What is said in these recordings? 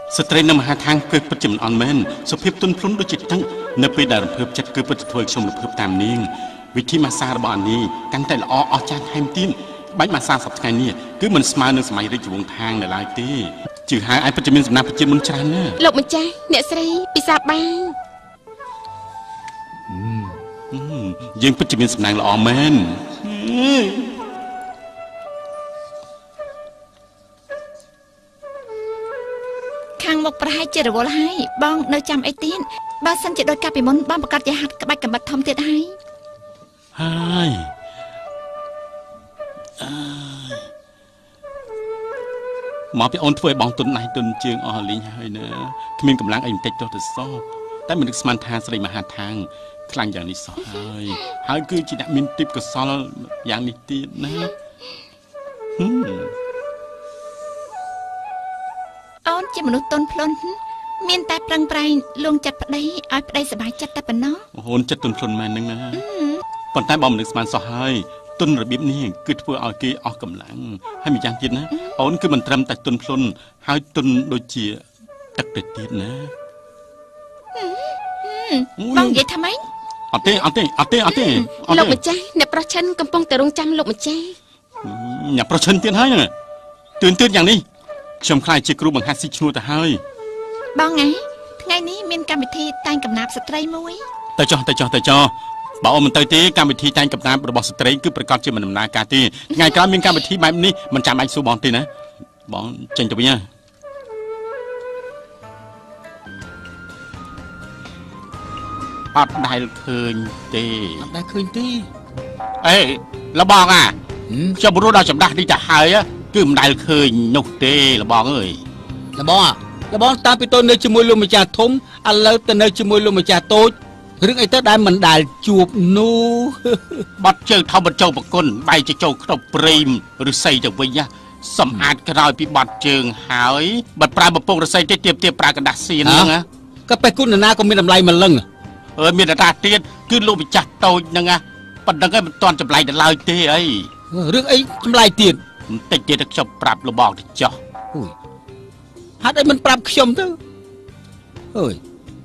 ស្ត្រីនៅមហាឋានគឺពិតជាមិនអន់មែនសុភាពទុនភ្លុនដូចជាទឹកនៅពេលដែលរំភើបចិត្តគឺពិតជាធ្វើខ្ញុំរំភើបតាមនាងវិធីម៉ាស្សារបស់អានេះកាន់តែល្អអស្ចារ្យថែមទៀតបាច់ម៉ាស្សាសប្តាហ៍ថ្ងៃនេះគឺមិនស្មើនឹងសម័យរាជវង្សឋាននៅឡើយទេជឿហើយឯងពិតជាមានសំណាក់ប្រជាមុនច្រើនណាស់លោកម្ចាស់អ្នកស្រីពិសាបាយយើងពិតជាមានសំណាងល្អមែនខាងមុខប្រហែលជារវល់ហើយបងនៅចាំអីទៀតបើសិនជាដូចកាលពីមុនបងប្រកាសជាហាត់ក្បាច់កំបិតធំទៀតហើយមកពីអូនធ្វើឲ្យបងទុនដៃទុនជើងអស់លីងហើយណាគ្មានកម្លាំងអីបន្តិចទោះទៅសោះតែមិននឹកស្មានថាស្រីមហាថាងខ្លាំងយ៉ាងនេះសោះហើយគឺជាអ្នកមានទេពកោសលយ៉ាងនេះទៀតណាអូនជាមនុស្សទន់ភ្លន់មានតែប្រឹងប្រែងលួងចិត្តប្តីឲ្យប្តីសប្បាយចិត្តតែប៉ុណ្ណោះអូនចិត្តទន់ភ្លន់មែនហ្នឹងណាប៉ុន្តែបងមិននឹកស្មានសោះហើយទុនរបៀបនេះគឺធ្វើឲ្យគេអស់កម្លាំងហើយម្យ៉ាងទៀតណាអូនគឺមិនត្រឹមតែទុនភ្លន់ហើយទុនដូចជាទឹកទៅទៀតណាបងនិយាយថាម៉េចអត់ទេលោកម្ចាស់អ្នកប្រុសឈិនកំពុងតែរងចាំលោកម្ចាស់អ្នកប្រុសឈិនទៀតហើយហ្នឹងទឿនយ៉ាងនេះខ្ញុំខ្លាចជាគ្រូបង្ហាត់ស៊ីឈ្នួលទៅហើយបងថ្ងៃនេះមានកម្មវិធីតែងកំណាព្យស្ត្រីមួយទៅចុះបើអូនមិនទៅទេកម្មវិធីតែងកំណាព្យរបស់ស្ត្រីគឺប្រកាសជាមិនដំណើរការទេថ្ងៃក្រោយមានកម្មវិធីបែបនេះមិនចាំបាច់សួរបងទេណាបងចេញទៅវិញណាអត់ដែលឃើញទេអេលបងខ្ញុំព្រោះដល់ចម្ដាស់នេះទៅហើយគឺមិនដែលឃើញនោះទេលបងអើយលបងតាំងពីតូននៅជាមួយលោកម្ចាស់ធំឥឡូវទៅនៅជាមួយលោកម្ចាស់តូចរឿងអីទៅដែលមិនដែលជួបនោះបាត់ជើងថោបបញ្ចូលប្រគុណបែកចូលក្នុងព្រៃឬស័យទៅវិញសំអាតក្រោយពីបាត់ជើងហើយបាត់ប្រើបំពង់រស័យទេទៀបប្រើกระดาษសៀនហ្នឹងក៏បេះគុណណាក៏មានតម្លៃម្លឹងមានតាទៀតគឺលោកម្ចាស់តូចហ្នឹងប៉ុណ្្នឹងឯងមិនទាន់ចម្លែកដល់ឡើយទេអីរឿងអីចម្លែកទៀតបន្តិចទៀតខ្ញុំប្រាប់លបងទៅចោះហេតុអីមិនប្រាប់ខ្ញុំទៅអើយ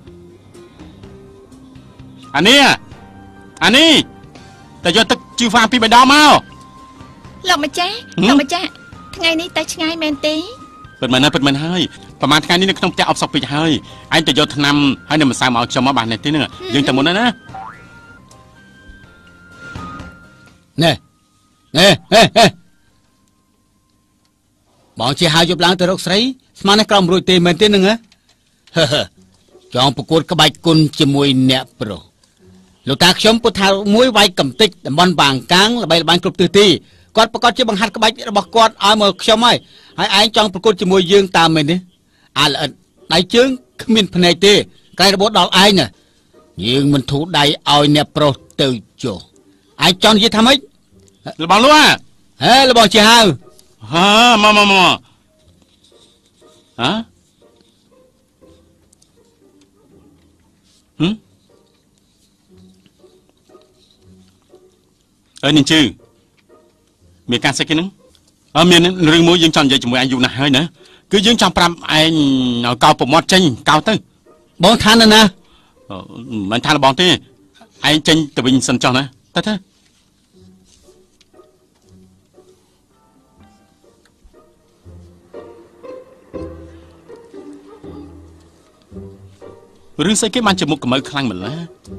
អានេះតែយកទឹកជីវ៉ាពីបៃដងមកលោកម្ចាស់ថ្ងៃនេះទៅឆ្ងាយមែនទេពិតមែនហើយប្រហែលថ្ងៃនេះនៅក្នុងផ្ទះអបសុកពេកហើយឯងទៅយកថ្នាំហើយនៅម្សៅមកឲ្យខ្ញុំមកបានទេហ្នឹងយើងទៅមុនណាបងជាហៅយប់ឡើងទៅរកស្រីស្មាននេះក្រំរួចទេមែនទេហ្នឹងចង់ប្រកួតក្បាច់គុណជាមួយអ្នកប្រុសលោកតាខ្ញុំពុទ្ធថាមួយវាយកំតិចតំបន់បាងកាំងល្បីល្បាញគ្រប់ទិសទីគាត់ប្រកាសជាបង្ហាត់ក្បាច់របស់គាត់ឲ្យមកខ្ញុំហើយឯងចង់ប្រកួតជាមួយយើងតាមមែនទេល្អិតដៃជើងគ្មានភ្នែកទេកែរបូតដល់ឯងណាយើងមិនធូរដៃឲ្យអ្នកប្រុសទៅចុះឯងចង់និយាយថាម៉េចលបងលួលបងជាហៅមកនាងជឺមានការសិចគេហ្នឹងមានរឿងមួយយើងចង់និយាយជាមួយឯងយូរណាស់ហើយណាគឺយើងចង់ប្រាប់ឯងឲ្យកោប្រមាត់ចេញកោទៅបងថាណាមិនថាលបងទេឯងចេញទៅវិញសិនចោះណាទៅរឿងស្អីគេបានជាមុខកម្ៅខ្លាំងម្ល៉េះ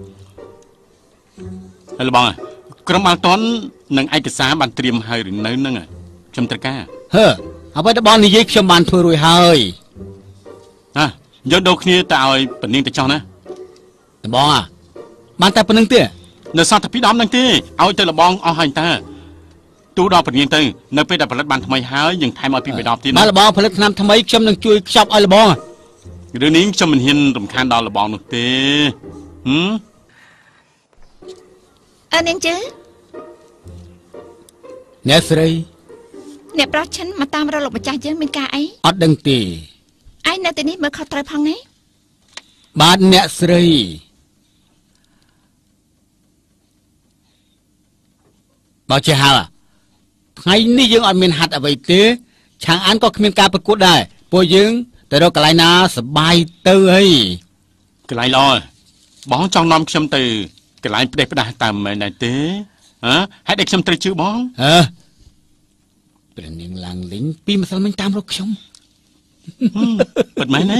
ហើយលបងក្រុមបាល់ទាត់និងឯកសារបានត្រៀមហើយឬនៅហ្នឹងខ្ញុំត្រូវការអ្វីដែលបងនិយាយខ្ញុំបានធ្វើរួចហើយយកដូរគ្នាទៅឲ្យពនាងទៅចោះណាបងបានតែប៉ុណ្្នឹងទេនៅសតពីដំហ្នឹងទេឲ្យទៅលបងអស់ហើយតើទូដល់ពនាងទៅនៅពេលដែលផលិតបានថ្មីហើយយើងថែមឲ្យពីបេដបទៀតណាបើលបងផលិតថ្នាំថ្មីខ្ញុំនឹងជួយខ្ចប់ឲ្យលបងរឿងនេះខ្ញុំមិនហ៊ានរំខានដល់លបងនោះទេនាងជឺអ្នកស្រីអ្នកប្រុសឈិនមកតាមរកលោកម្ចាស់យើងមានការអីអត់ដឹងទេឯងនៅទីនេះមើលខុសត្រូវផងណាបាទអ្នកស្រីបើជាហៅថ្ងៃនេះយើងអត់មានហាត់អ្វីទេឆាងអានក៏គ្មានការប្រកួតដែរពួកយើងទៅរកកន្លែងណាសប្បាយទៅអីកន្លែងល្អបងចង់នាំខ្ញុំទៅកន្លែងផ្ដេសផ្ដាស់តាមមែនទេហ៎ហេតុអីខ្ញុំត្រូវជឿបងព្រះនាងឡើងលេងពីម្សិលមិញតាមរកខ្ញុំពិតមែនទេ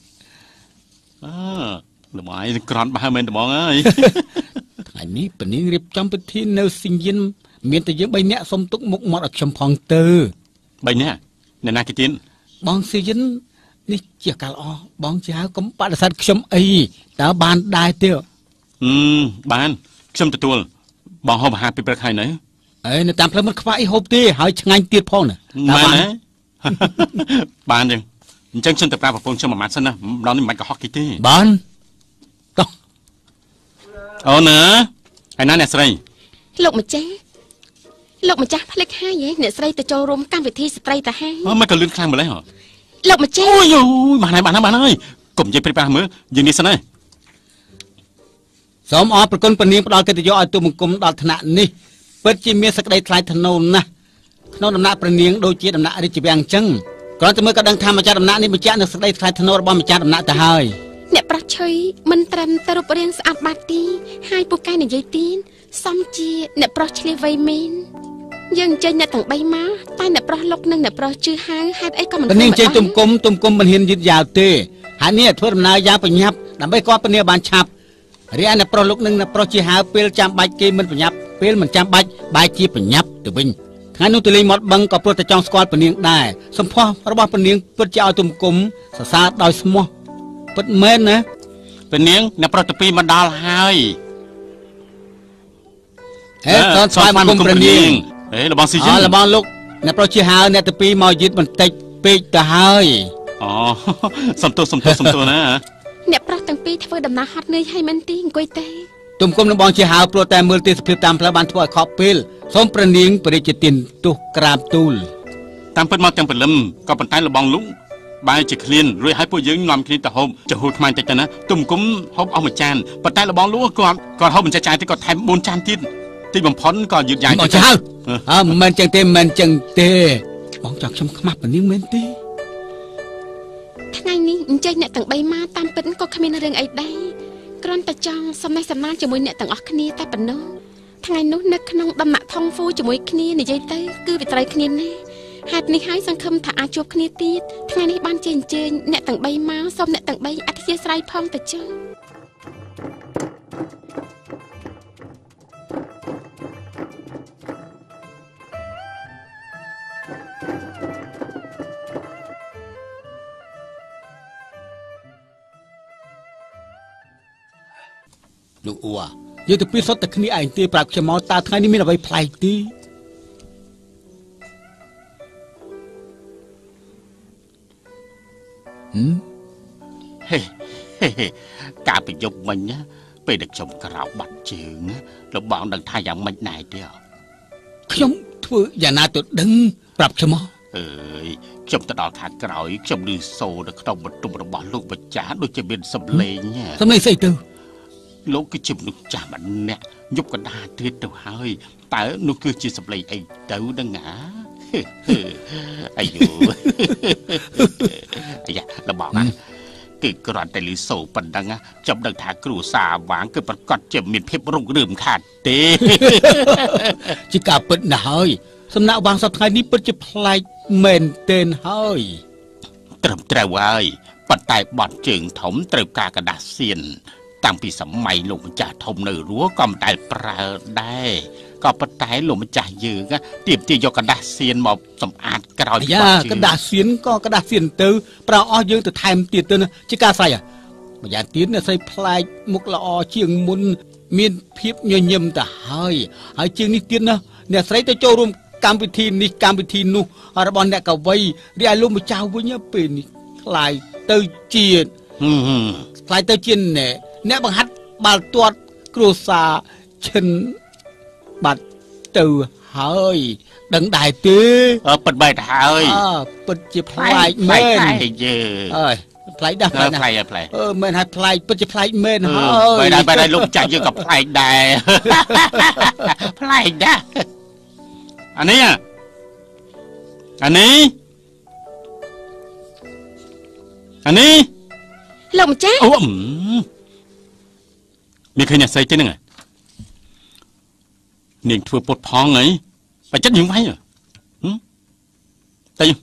ល្បាយក្រន់បើមែនទេបងអើយថ្ងៃនេះព្រះនាងរៀបចំពិធីនៅសញ្ញិនមានតែយើង3នាក់សុំទុកមុខមាត់ឲ្យខ្ញុំផងទៅ 3នាក់អ្នកណាគេទៀតបងសញ្ញិននេះជាកាលល្អបងជាហៅកុំបដិសេធខ្ញុំអីតើបានដែរទេបានខ្ញុំទទួលបងហូបអាហារពីព្រឹកហើយនៅនៅតាមផ្លូវមិនខ្វះអីហូបទេហើយឆ្ងាញ់ទៀតផងណាបានទេអញ្ចឹងខ្ញុំទៅប្រាប់ប្រពន្ធខ្ញុំមួយម៉ាត់សិនណាម្ដងនេះមិនបាច់កុហកគេទេបានតោះអូនណាហើយណាអ្នកស្រីលោកម្ចាស់ផ្លេចហើយអ្នកស្រីទៅចូលរួមកម្មវិធីស្ត្រីតាហើយមិនក៏លឿនខ្លាំងម្ល៉េះលោកម្ចាស់អូយបានហើយកុំនិយាយព្រិចប្រាស់មើលយើងនេះសិនណាសូមអរព្រគុណព្រះនាងផ្ដល់កិត្តិយសឲ្យទូបង្គំដល់ឋានៈនេះពិតជាមានសេចក្តីថ្លៃថ្នូរណាស់ក្នុងដំណាក់ព្រះនាងដូចជាដំណាក់រាជវាំងអញ្ចឹងគ្រាន់តែមើលក៏ដឹងថាម្ចាស់ដំណាក់នេះបញ្ជាក់នូវសេចក្តីថ្លៃថ្នូររបស់ម្ចាស់ដំណាក់ទៅហើយអ្នកប្រុសឆុយមិនត្រឹមតែរូបរាងស្អាតបាត់ទេហើយពូកែនិយាយទៀនសំជាអ្នកប្រុសឆ្លៀសវៃមែនយើងអញ្ជើញអ្នកទាំង3មកតែអ្នកប្រុសលុកនិងអ្នកប្រុសជឿហៅហេតុអីក៏មិនព្រះនាងជ័យទុំគុំមិនហ៊ានយឺតយ៉ាវទេហើយនេះធ្វើដំណើរយ៉ាងបញ្ញាប់ដើម្បីគាត់ព្រះនាងបានឆាប់រីឯអ្នកប្រុសលុកនិងអ្នកប្រុសជឿហៅពេលចាំបាច់គេមិនបញ្ញាប់ពេលមិនចាំបាច់បែរជាបញ្ញាប់ទៅវិញថ្ងៃនោះទៅលេងមាត់បឹងក៏ព្រោះតែចង់ស្គាល់ព្រះនាងដែរសម្ផស្សរបស់ព្រះនាងពិតជាឲ្យទុំគុំសរសើរដោយស្មោះពិតមែនណាព្រះនាងអ្នកប្រុសទី2មកដល់ហើយតើស្វាយមកគុំព្រះនាងរបស់ស៊ីយើងរបស់លោកអ្នកប្រុសជឿហៅអ្នកទី2មកយឺតបន្តិចពេកទៅហើយសំទោសណាអ្នកប្រុសទាំងពីរធ្វើដំណើរហត់នឿយហើយមិនទីអង្គុយទេទុំគុំនឹងបងជាហៅព្រោះតែមើលទេសភាពតាមផ្លូវបានធ្វើឲ្យខកពេលសូមព្រះនាងព្រះរាជទានទោសក្រាបទូលតាមពិតមកទាំងព្រលឹមក៏ប៉ុន្តែលបងលុងបែរជាឃ្លានរួចឲ្យពួកយើងនាំគ្នាទៅហូបចំហួរខ្មាញ់តិចទៅណាទុំគុំហូបអស់មួយចានប៉ុន្តែលបងលុងគាត់ហូបមិនចាស់ទៀតគាត់ថែម4ចានទៀតទីបំផុតក៏យឺតយ៉ាវមកចៅមិនចឹងទេបងចង់ខ្ញុំខ្មាស់ព្រះនាងមែនទេថ្ងៃនេះអញ្ចឹងអ្នកទាំង3មកតាមពិតក៏គ្មានរឿងអីដែរគ្រាន់តែចង់សំណេះសំណាលជាមួយអ្នកទាំងអស់គ្នាតែប៉ុណ្ណោះថ្ងៃនោះនៅក្នុងដំណាក់ថងហ្វូជាមួយគ្នានិយាយទៅគឺវាត្រូវគ្នាណាហេតុនេះហើយសង្ឃឹមថាអាចជួបគ្នាទៀតថ្ងៃនេះបានជាអញ្ជើញអ្នកទាំង3មកសូមអ្នកទាំង3អធិស្ឋានស្រ័យផងទៅចុះលោកអ៊ូយើងទៅពីសុទ្ធតែគ្នាឯងទេប្រាប់ខ្ញុំមកតើថ្ងៃនេះមានអ្វីប្លែកទេការប្រយុទ្ធមិញណាពេលដែលខ្ញុំក្រោបបាត់ជើងលោកបងដឹងថាយ៉ាងម៉េចដែរទេខ្ញុំធ្វើយ៉ាងណាទៅដឹងប្រាប់ខ្ញុំមកខ្ញុំទៅដល់ខាងក្រោយខ្ញុំឮសូរនៅក្នុងបន្ទប់របស់លោកម្ចាស់ដូចជាមានសំឡេងស្អីទៅលោកគឺជាមនុស្សចាស់ម្នាក់យប់កណ្ដាលទៀតទៅហើយតើនោះគឺជាសម្លេងអីទៅដឹងអាយូអាយ៉ារបស់ណាគឺគ្រាន់តែលឺសូរប៉ុណ្ណឹងខ្ញុំដឹងថាគ្រូសាវាងគឺប្រកាសជាមានភាពរុងរឿងខាតទេជាការពិតណាស់ហើយសំណាក់វាងសប្តាហ៍នេះពិតជាប្លែកមែនទែនហើយត្រឹមត្រូវហើយប៉ុន្តែបត់ជើងធំត្រូវការกระดาษសៀនតាំងពីសម័យលោកម្ចាស់ធំនៅរស់ក៏មិនដែលប្រើដែរក៏ប៉ុន្តែលោកម្ចាស់យើងទៀមទាយកกระดาษសៀនមកសម្អាតក្រោយបាត់ជើងกระดาษសៀនក៏กระดาษសៀនទៅប្រើអស់យើងទៅថែមទៀតទៅជាការស្រ័យម្យ៉ាងទៀតអ្នកស្រីប្លែកមុខល្អជាងមុនមានភាពញញឹមទៅហើយជាងនេះទៀតណាអ្នកស្រីទៅចូលរួមកម្មវិធីនេះកម្មវិធីនោះរបស់អ្នកកវីរីឯលោកម្ចាស់វិញពេលនេះខ្លាយទៅជាអ្នកបង្ហាត់បាល់ទាត់គ្រួសារឈិនបាត់ទៅហើយដឹងដែរទេពិតបែបហើយពិតជាប្លែកមែនប្លែកដែរប្លែកមែនហើយប្លែកពិតជាប្លែកមែនហើយបែរលោកចាស់យើងក៏ប្លែកដែរប្លែកដែរអានេះអានេះលោកម្ចាស់អូមានឃើញអ្នកស្រីទេហ្នឹងនាងធ្វើពុតផងអីបើចិត្តយើងវាយតែ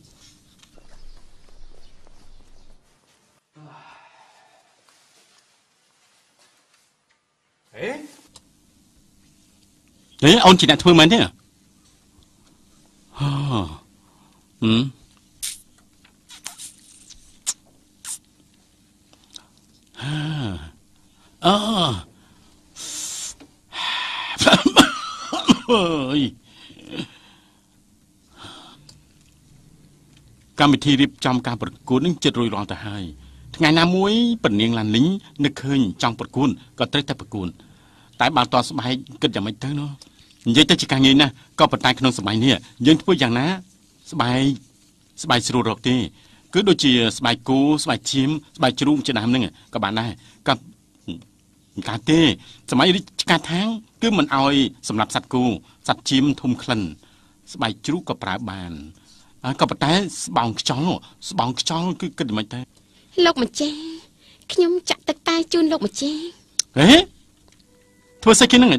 អូនជាអ្នកធ្វើមែនទេកម្មវិធីរៀបចំការប្រកួតនឹងចិត្តរួចរាល់ទៅហើយថ្ងៃណាមួយពនាងឡានលីងនឹកឃើញចង់ប្រកួតក៏ត្រូវតែប្រកួតតែបើតស្បែកគិតយ៉ាងម៉េចទៅនោះនិយាយទៅជាការងាយណាស់ក៏ប៉ុន្តែក្នុងសម័យនេះយើងធ្វើយ៉ាងណាស្បែកស្រួលរកទេគឺដូចជាស្បែកគោស្បែកឈាមស្បែកជ្រូកជាដើមហ្នឹងក៏បានដែរក៏ការទេសម័យរាជការທາງគឺមិនអោយសម្រាប់សត្វគោសត្វឈាមធំក្លិនស្បែកជ្រូកក៏ប្រើបានក៏ប៉ុន្តែស្បោងខ្យល់គឺគិតមិនទេលោកម្ចាស់ខ្ញុំចាក់ទឹកតែជូនលោកម្ចាស់ធ្វើស្អីគេហ្នឹង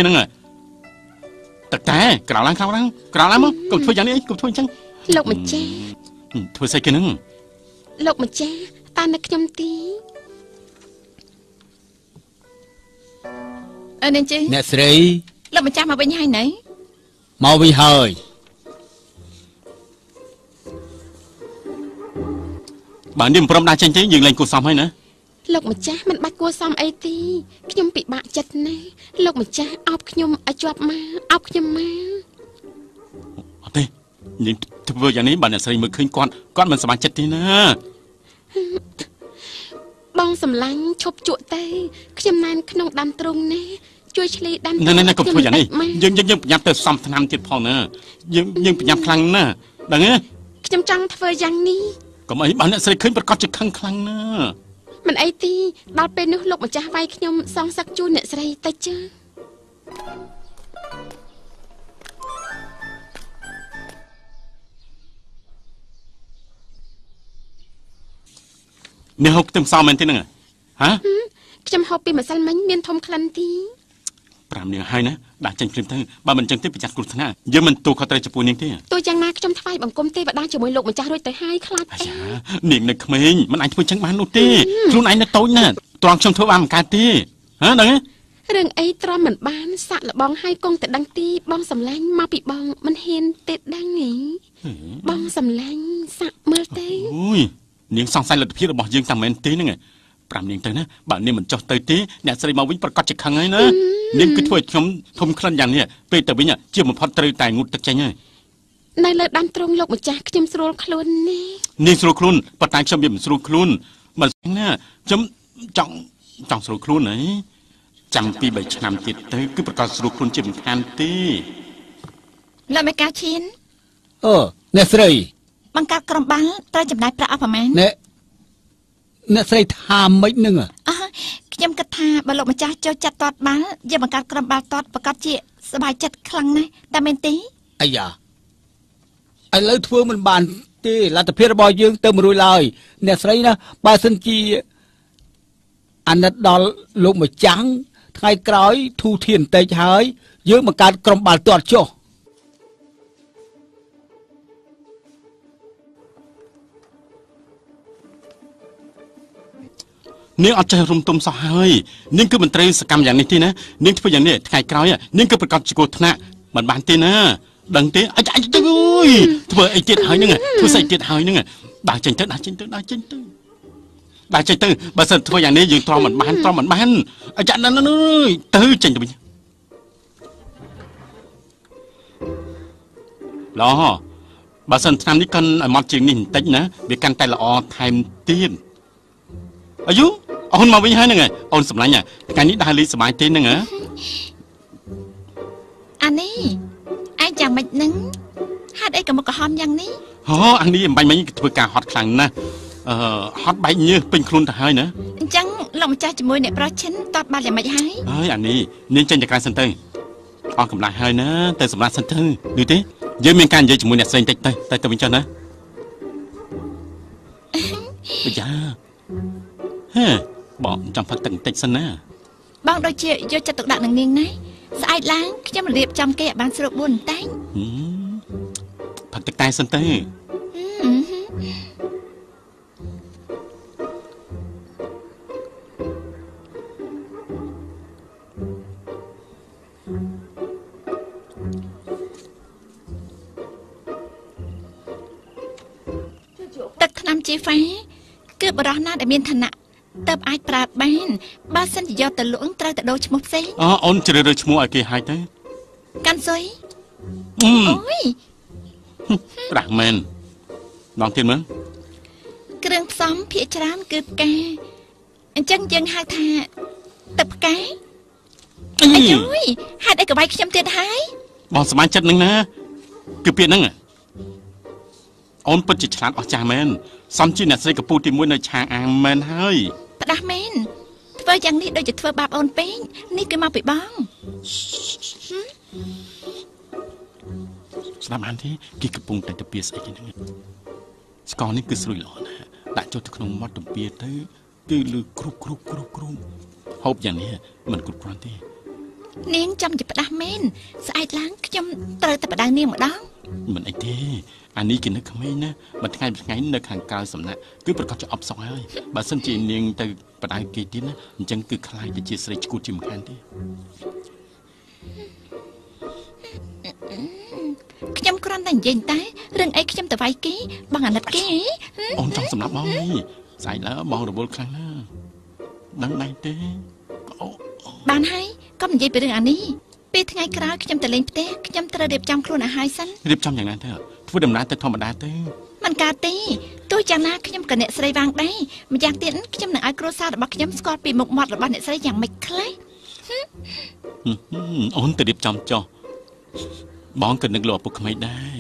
ទឹកតែក្រោលឡើងមកកុំធ្វើយ៉ាងនេះអីកុំធ្វើអញ្ចឹងលោកម្ចាស់ធ្វើស្អីគេហ្នឹងលោកម្ចាស់តានឹកខ្ញុំទីនាងជីអ្នកស្រីលោកម្ចាស់មកវិញហើយណែមកវិញហើយបើនេះមិនព្រមដាក់ចេញទេយើងលែងគួរសមហើយណាលោកម្ចាស់មិនបាច់គួរសមអីទេខ្ញុំពិបាកចិត្តណាស់លោកម្ចាស់អោបខ្ញុំឲ្យជាប់មកអោបខ្ញុំមកអត់ទេយើងធ្វើយ៉ាងនេះបើអ្នកស្រីមើលឃើញគាត់មិនសប្បាយចិត្តទេណាបងសម្លាញ់ឈប់ជក់ទៅខ្ញុំណែនក្នុងដាំទ្រូងណាជួយឆ្លីដាំណែកុំធ្វើយ៉ាងនេះយើងប្រញាប់ទៅសំថ្នាំទៀតផងណាយើងប្រញាប់ខ្លាំងណាស់ដឹងទេខ្ញុំចង់ធ្វើយ៉ាងនេះកុំអីបើអ្នកស្រីឃើញប្រកាសជាខឹងខ្លាំងណាស់មិនអីទេដល់ពេលនោះលោកម្ចាស់វាយខ្ញុំសងសឹកជូនអ្នកស្រីទៅចានេះហូបខ្ទឹមសមែនទេហ្នឹងហ៎ខ្ញុំហូបពីម្សិលមិញមានធំក្លិនទី 5នាងហើយណាដាក់ចេញព្រមទៅបើមិនអញ្ចឹងទេប្រយ័ត្នគ្រោះថ្នាក់យើងមិនទូខុសត្រូវចំពោះនាងទេទូយ៉ាងណាខ្ញុំថ្វាយបង្គំទេវតាជាមួយលោកម្ចាស់រួចទៅហើយខ្លាចអីនាងនៅក្មេងមិនអាចធ្វើចឹងបាននោះទេខ្លួនឯងនៅតូចណាស់ត្រង់ខ្ញុំធ្វើបានមិនកើតទេហ៎ដឹងទេរឿងអីទ្រាំមិនបានសាក់លបងឲ្យគង់តែដឹងទីបងសម្លាញ់មកពីបងមិនហ៊ានទេដឹងហីបងសម្លាញ់សាក់មើលទេអូយនាងសង្ស័យលទ្ធភាពរបស់យើងតែមិនទេហ្នឹង5នាងទៅណាបើនាងមិនចោះទៅទេអ្នកស្រីមកវិញប្រកាសជាខឹងហើយណានាងគឺធ្វើឲ្យខ្ញុំធំក្លិនយ៉ាងនេះពេលទៅវិញជាបំផុតត្រូវតែងូតទឹកចេញហើយនៅលើដាំទ្រូងលោកម្ចាស់ខ្ញុំស្រួលខ្លួននេះនាងស្រួលខ្លួនប៉ុន្តែខ្ញុំវាមិនស្រួលខ្លួនមិនណាខ្ញុំចង់ស្រួលខ្លួនហីចាំពី3ឆ្នាំទៀតទៅគឺប្រកាសស្រួលខ្លួនជាមិនខានទេលោកមេកាឈៀនអ្នកស្រីបង្កើតក្រុមបាល់ត្រូវចំណាយប្រាក់អស់ប្រមាណអ្នកស្រីថាម៉េចហ្នឹងខ្ញុំគិតថាបើលោកម្ចាស់ចូលចាត់ទាត់បាល់យើងបង្កើតក្រុមបាល់ទាត់ប្រកាសជាសប្បាយចិត្តខ្លាំងណាស់តែមែនទេអាយ៉ាឥឡូវធ្វើមិនបានទេលទ្ធភាពរបស់យើងទៅមិនរួចឡើយអ្នកស្រីណាបើសិនជាអាណិតដល់លោកម្ចាំងថ្ងៃក្រោយធូធានបន្តិចហើយយើងបង្កើតក្រុមបាល់ទាត់ចុះនាងអត់ចេះរុំទុំសោះហើយនាងគឺមិនត្រូវសកម្មយ៉ាងនេះទេណានាងធ្វើយ៉ាងនេះថ្ងៃក្រោយនាងគឺប្រកាសជាគ្រោះថ្នាក់មិនបានទេណាដឹងទេអញទៅអើយធ្វើអីទៀតហើយហ្នឹងធ្វើស្អីទៀតហើយហ្នឹងដើរចេញទៅបើសិនធ្វើយ៉ាងនេះយើងទ្រាំមិនបានអញណានទៅចេញទៅវិញឡោបើសិនឆ្នាំនេះកាន់ឲ្យមកជាងនេះបន្តិចណាវាកាន់តែល្អថែមទៀតអាយុអូនមកវិញហើយហ្នឹងអូនសម្លាញ់ថ្ងៃនេះដើរលេងសប្បាយទេហ្នឹងអានេះឯងចាំមិនហ្នឹងហេតុអីក៏មកកំហំយ៉ាងនេះអានេះអំបញ្ញមិញធ្វើការហត់ខ្លាំងណាស់ហត់បែកញើសពេញខ្លួនទៅហើយណាអញ្ចឹងលោកម្ចាស់ជាមួយអ្នកប្រុសឈិនតតបាល់យ៉ាងម៉េចហើយអានេះនាងចេញទៅក្រៅសិនទៅអស់កម្លាំងហើយណាទៅសម្រាប់សិនទៅឮទេយើងមានការនិយាយជាមួយអ្នកផ្សេងតិចទៅវិញចុះណាយ៉ាហេបងចាំផឹកទឹកបន្តិចសិនណាបងដូចជាយកចិត្តទុកដាក់នឹងនាងណាស្អែកឡើងខ្ញុំរៀបចំគេឲ្យបានស្រួលបួនតែងផឹកទឹកតែសិនទៅទឹកថ្នាំជីហ្វាគឺបរិះណាដែលមានឋានៈតើបអាចប្រើបានបើសិនជាយកទៅលក់ត្រូវតែដូរឈ្មោះផ្សេងអូនជ្រើសរើសឈ្មោះឲ្យគេហើយទៅកាន់សុយអូយប្រាស់មែនដងទៀតមើលគ្រឿងផ្សំភាគច្រើនគឺផ្កាអញ្ចឹងយើងហៅថាទឹកផ្កាអាយយហេតុអីក្បាយខ្ញុំទៀតហើយបងសមាជិកនឹងណាគឺពាក្យហ្នឹងអូនពិតជាឆ្លាតអស្ចារ្យមែនសំជាអ្នកស្រីកពូទី1នៅឆាងអាងមែនហើយផ្ដាស់មែនធ្វើយ៉ាងនេះដូចជាធ្វើបាបអូនពេកនេះគឺមកពីបងស្ដាប់អានទេគេកំពុងតែទៅពីស្អីគេហ្នឹងស្ករនេះគឺស្រួយល្អណាស់ដាក់ចូលទៅក្នុងមាត់ទំពាទៅគឺលឺគ្រុបហូបយ៉ាងនេះមិនគ្រប់គ្រាន់ទេនាងចាំជាផ្ដាស់មែនស្អែកឡើងខ្ញុំត្រូវតែបដៅនាងម្ដងមិនអីទេអានេះគេនៅក្មេងណាមួយថ្ងៃនៅខាងក្រៅសំណាក់គឺប្រកាសជាអបសក់ហើយបើសិនជានាងទៅបដៅគេទៀតណាអញ្ចឹងគឺខ្លាយទៅជាស្រីឈួតជាមិនខានទេខ្ញុំគ្រាន់តែនិយាយតែរឿងអីខ្ញុំទៅវាយគេបងអាណិតគេអូនចង់សម្លាប់បងនេះស្អែកឡើងបងរវល់ខ្លាំងណាស់ដឹងដែរទេបានហើយកុំនិយាយពីរឿងអានេះពេលថ្ងៃក្រោយខ្ញុំទៅលេងផ្ទះខ្ញុំត្រូវរៀបចំខ្លួនឲ្យហើយសិនរៀបចំយ៉ាងណាទៅធ្វើដំណើរទៅធម្មតាទៅមិនកើតទេទោះយ៉ាងណាខ្ញុំក៏អ្នកស្រីវាងដែរម្យ៉ាងទៀតខ្ញុំនឹងឲ្យគ្រួសាររបស់ខ្ញុំស្គាល់ពីមុខមាត់របស់អ្នកស្រីយ៉ាងម៉េចខ្លះអូនទៅរៀបចំចុះបងក៏នឹកលោកឪពុកក្មេងដែរ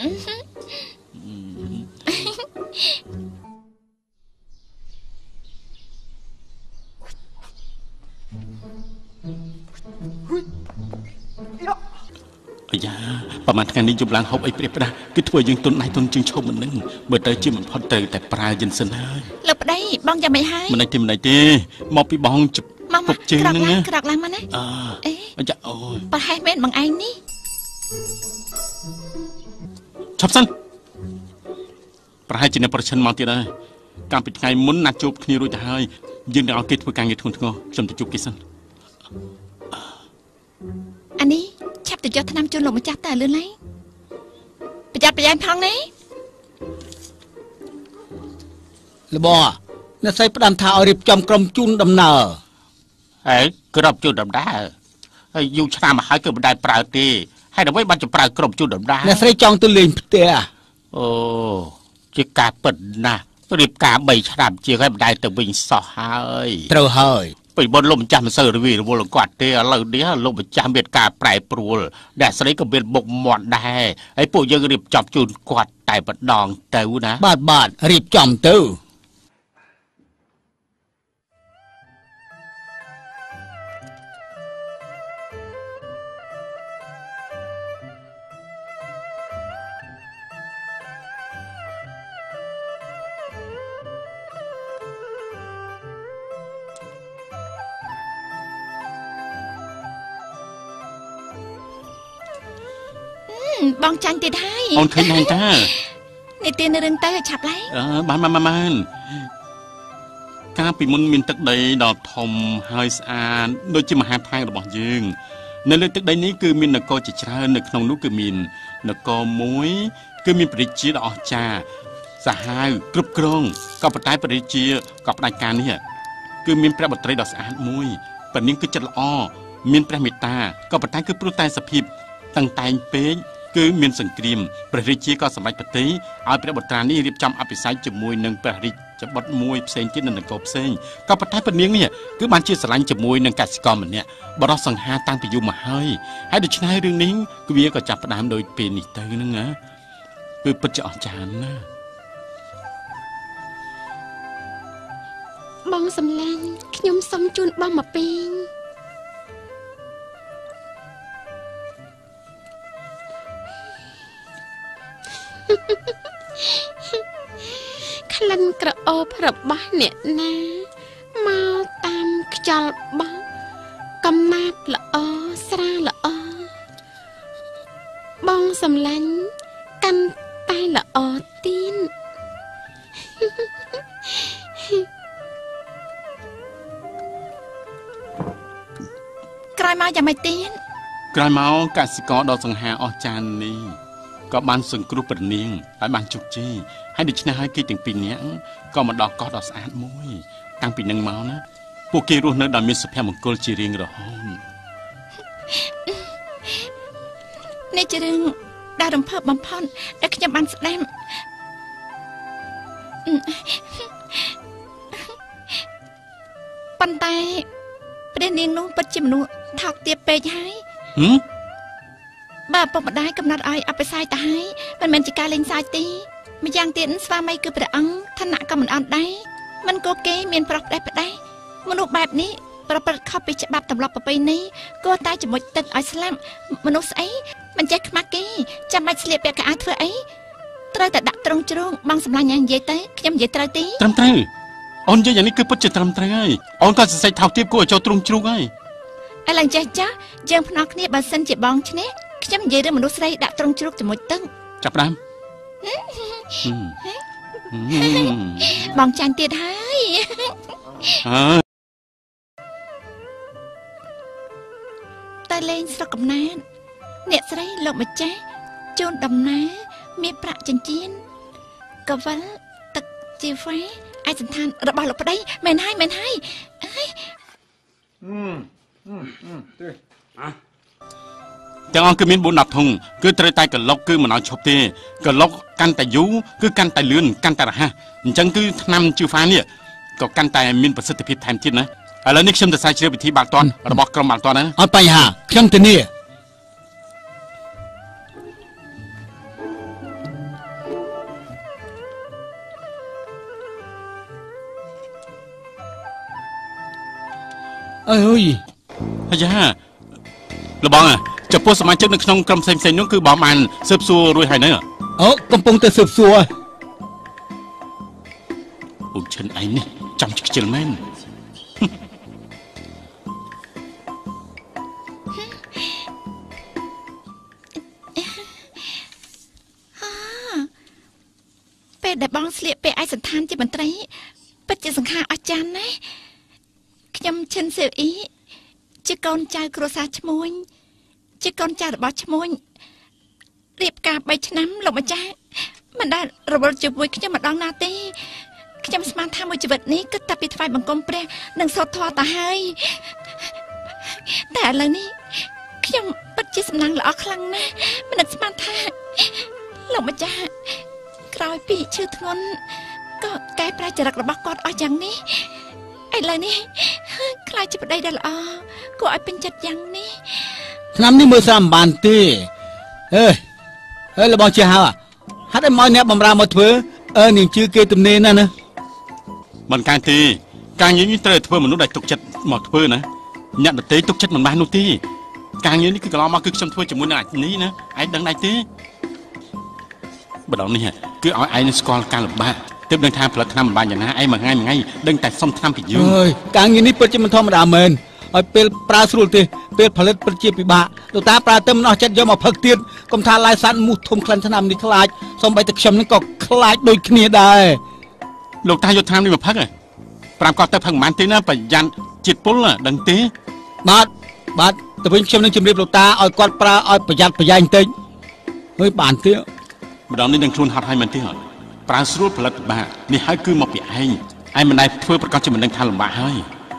អាយ៉ាប្រហែលថ្ងៃនេះយប់ឡើងហូបអីព្រាបផ្ដាស់គឺធ្វើយើងទុនដៃទុនជើងឈប់មិននឹងបើទៅជាមិនផុតទៅតែប្រើយិនសិនហើយលោកប្តីបងយ៉ាងម៉េចហើយមិនអីទេមកពីបងជពុកជើងហ្នឹងណាក្រោកឡើងមកណាអាយ៉ាអូយប្រហែលមែនបងឯងនេះឈប់សិនប្រហែលជាអ្នកប្រឈិនមកទៀតហើយកាលពីថ្ងៃមុនណាត់ជួបគ្នារួចទៅហើយយើងនឹងឲ្យគេធ្វើការងារធ្ងន់ធ្ងរខ្ញុំទៅជួបគេសិនអានេះឆាប់ទៅយកថ្នាំជូនលោកម្ចាស់តើលឿនឡើងប្រយ័ត្នប្រយែងផងណាលបអ្នកស្រីផ្ដាំថាឲ្យរៀបចំក្រុមជូនដំណើរហើយក្រុមជូនដំណើរហើយយូរឆ្នាំមកហើយគឺមិនដែលប្រើទេហើយដើម្បីបាត់ចម្ប្រើក្រុមជូនដំណើរអ្នកស្រីចង់ទៅលេងផ្ទះអូជាការពិតណាស់រៀបការ3ឆ្នាំជាងហើយមិនដែលទៅវិញសោះហើយត្រូវហើយពីបុនលោកម្ចាស់មិនសូវរវីរវល់គាត់ទេឥឡូវនេះលោកម្ចាស់មានការប្រែប្រួលអ្នកស្រីក៏មានមុខមាត់ដែរហើយពួកយើងរៀបចំជូនគាត់តែម្ដងទៅណាបាទរៀបចំទៅបងចាញ់ទៀតហើយអូនឃើញហើយតានេះទានរឿងទៅឆាប់ឡើងបានកាលពីមុនមានទឹកដីដ៏ធំហើយស្អាតដូចជាមហាថៃរបស់យើងនៅលើទឹកដីនេះគឺមាននគរជាច្រើននៅក្នុងនោះគឺមាននគរមួយគឺមានព្រះរាជាដ៏អស្ចារ្យសាហាវគ្រប់គ្រងក៏ប៉ុន្តែព្រះរាជាក៏ផ្ដាច់ការនេះគឺមានព្រះបុត្រីដ៏ស្អាតមួយព្រះនាងគឺចិត្តល្អមានព្រះមេត្តាក៏ប៉ុន្តែគឺព្រោះតែសភាពតាំងតែងពេកគឺមានសង្គ្រាមព្រះរាជាក៏សម្រេចប្រតិឲ្យព្រះបុត្រានេះរៀបចំអភិសេកជាមួយនឹងព្រះរាជបុត្រមួយផ្សេងទៀតនៅនគរផ្សេងក៏ប៉ុន្តែព្រះនាងនេះគឺបានជាស្រឡាញ់ជាមួយនឹងកសិករម្នាក់បរិសសង្ហាតាំងពីយូរមកហើយដូច្នេះរឿងនេះគឺវាក៏ចាប់ផ្ដើមដោយពេលនេះទៅហ្នឹងណាគឺពិតជាអស្ចារ្យណាស់បងសំឡាញ់ខ្ញុំសុំជូនបងមកពីងក្លិនក្រអអូរបស់អ្នកណាមកតាមខ្យល់បោកកំណាប់ល្អស្រាល្អបងសំឡាញ់កាន់តែល្អទៀនក្រោយមកយ៉ាងម៉េចទៀនក្រោយមកកសិករដ៏សង្ហាអស្ចារ្យនេះក៏បានសង្គ្រោះព្រះនាងឲ្យបានជោគជ័យហើយដូច្នេះហើយគេទាំងពីរនាក់ក៏មកដល់កោះដ៏ស្អាតមួយតាំងពីនឹងមកណាពួកគេរស់នៅដោយមានសុភមង្គលជារៀងរហូតនេះជារឿងដែលរំភើបបំផុតដែលខ្ញុំបានស្ដាប់ប៉ុន្តែព្រះនាងនោះពិតជាមនុស្សថោកទាបពេកហើយបើពុកម្ដាយកំណត់ឲ្យអបិសាយទៅហើយមិនមែនជាការលេងសើចទេម្យ៉ាងទៀតស្វាមីគឺព្រះអង្គឋានៈក៏មិនអត់ដែរមិនក៏គេមានប្រុសផ្ដេសផ្ដាស់មនុស្សបែបនេះប្រព្រឹត្តខុសពីច្បាប់ទម្លាប់ប្រពៃណីគួរតែជំនួយទឹកឲ្យស្លាប់មនុស្សស្អីមិនចេះខ្មាស់គេចាំបាច់ស្លៀកពាក់កៅអៅធ្វើអីត្រូវតែដាក់ត្រង់ជ្រុងបងសម្លាញ់យ៉ាងនិយាយទៅខ្ញុំនិយាយត្រូវទេត្រឹមត្រូវអូននិយាយយ៉ាងនេះគឺពិតជាត្រឹមត្រូវហើយអូនក៏សរសេរថោកទាបគួរឲ្យចូលត្រង់ជ្រុងហើយឥឡូវចេះចាស់យើងភ្នក់គ្នាបើសិនជាបងឈ្នះខ្ញុំនិយាយរឿងមនុស្សស្រីដាក់ត្រង់ជ្រុងជាមួយទឹកចាប់ដើមបងចាញ់ទៀតហើយតែលេងស្រុកកំណើតអ្នកស្រីលោកម្ចាស់ជូនដំណើរមានប្រាក់ចិញ្ចៀនកវិលទឹកជាហ្វាឯកសណ្ឋានរបស់លោកប្តីមែនហើយទាំងអង្គគឺមាន4-10ធុងគឺត្រូវតែក្លុកគឺមិនឲ្យឈប់ទេក្លុកកាន់តែយូរគឺកាន់តែលឿនកាន់តែរហ័សអញ្ចឹងគឺថ្នាំជូហ្វានេះក៏កាន់តែមានប្រសិទ្ធភាពថែមទៀតណាឥឡូវនេះខ្ញុំទៅស្រាវជ្រាវវិធីបាល់ទាត់របស់ក្រុមបាល់ទាត់ណាអត់បញ្ហាខ្ញុំធានាអើយអាយ៉ាលបងចំពោះសមាជិកនៅក្នុងក្រុមផ្សេងៗនោះគឺបងបានស៊ើបសួររួចហើយនៅអូកំពុងតែស៊ើបសួរអូឈិនឯងនេះចាំខ្ជិលមែនពេលដែលបងស្លៀកពាក់ឯកសណ្ឋានជាមន្ត្រីពិតជាសង្ខារអស្ចារ្យណាស់ខ្ញុំឈិនសេអ៊ីជាកូនចៅគ្រួសារឈ្មួញជាកូនចៅរបស់ឈ្មួញរៀបការ3ឆ្នាំលោកម្ចាស់មិនដែលរវល់ជាមួយខ្ញុំម្ដងណាទេខ្ញុំស្មានថាមួយជីវិតនេះគិតតែពីថ្វាយបង្គំព្រះនិងសូត្រធម៌ទៅហើយតែឥឡូវនេះខ្ញុំពិតជាសំណាងល្អខ្លាំងណាស់មិននឹកស្មានថាលោកម្ចាស់ក្រោយពីឈឺធ្ងន់ក៏កែប្រែចរិតរបស់គាត់អស់យ៉ាងនេះឥឡូវនេះខ្លាចជាប្តីដែលល្អគួរឲ្យពេញចិត្តយ៉ាងនេះឆ្នាំនេះមើលស្រាមបានទេអើរបស់ជាហៅហាត់ឲ្យមកអ្នកបំរើមកធ្វើនាងជឿគេទំនេរណាមិនកាយទេការងារនេះត្រូវធ្វើមនុស្សដែលទុកចិត្តមកធ្វើណាអ្នកដទៃទុកចិត្តមិនបាននោះទេការងារនេះគឺកន្លងមកគឺខ្ញុំធ្វើជាមួយនឹងអានេះណាឯងដឹងដែរទេម្ដងនេះគឺឲ្យឯងស្គាល់ការលំបាកទើបដឹងថាផលិតថ្នាំមិនបានយ៉ាងណាឯងមួយថ្ងៃដឹងតែសុំថ្នាំពីយូរការងារនេះពិតជាមិនធម្មតាមែនឲ្យពេលប្រើស្រួលទេពេលផលិតពិតជាពិបាកលោកតាប្រើទៅមិនអស់ចិត្តយកមកផឹកទៀតកុំថាឡាយសัตว์មូសធំក្លិនថ្នាំនេះខ្លាចសូម្បីតែខ្ញុំនឹងក៏ខ្លាចដូចគ្នាដែរលោកតាយកថ្នាំនេះមកផឹកប្រាប់គាត់ទៅផឹកមិនបានទេណាប្រយ័ត្នជាតិពុលដឹងទេបាទទៅវិញខ្ញុំនឹងជម្រាបលោកតាឲ្យគាត់ប្រើឲ្យប្រយ័ត្នប្រយែងបន្តិចហើយបានទេម្ដងនេះនឹងខ្លួនហត់ហើយមែនទេប្រើស្រួលផលិតពិបាកនេះហើយគឺមកពីឯងមិនដែលធ្វើប្រកាសជាមិនដឹងថាលំបាកហើយ